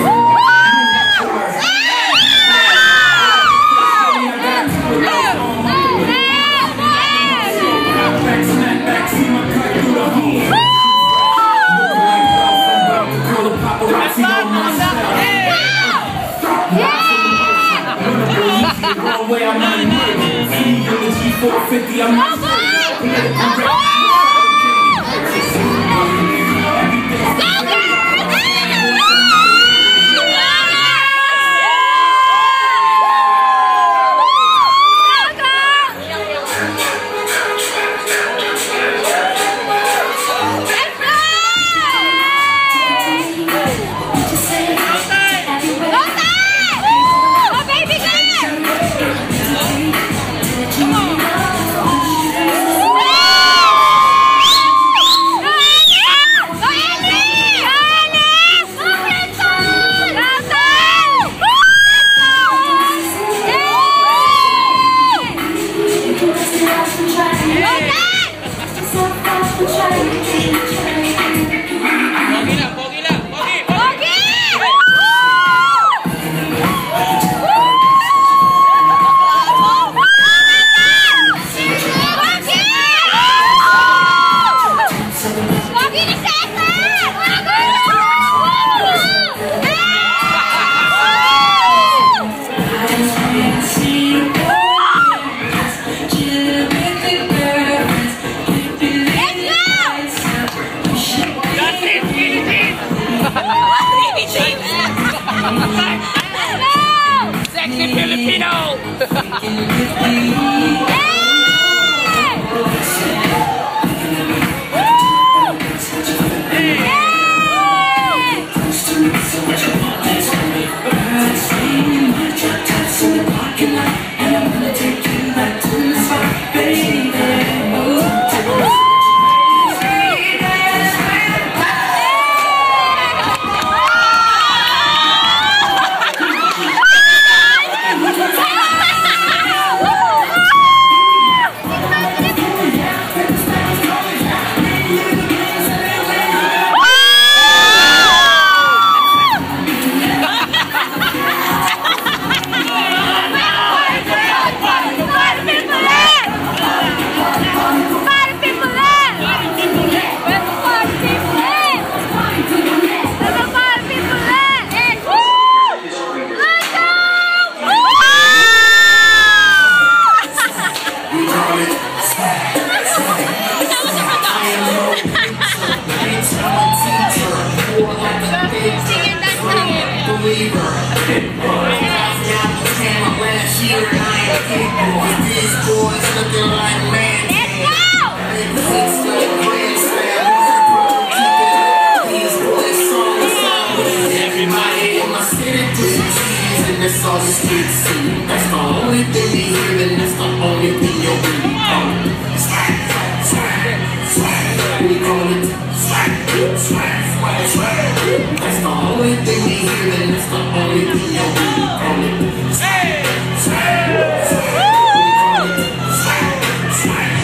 Sexy Filipino! That's all the streets see. That's the only thing they hear, and that's the only thing you'll be. Swag, swag, swag. We call it swag, swag, swag, swag. That's the only thing they hear, and that's the only thing you'll be. Call it swag, swag, swag. We call it swag, swag.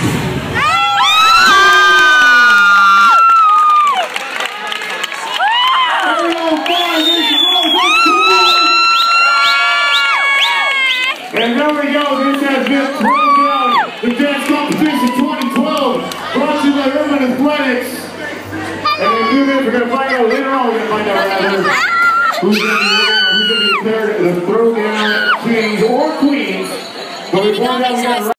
And there we go, this has been Throw Down, the Dance Competition 2012, brought to you by Urban Athletics. And in a few minutes, we're going to find out, later on, we're going to find out rather who's going to be declared the Throw Down Kings or Queens. But before that, we got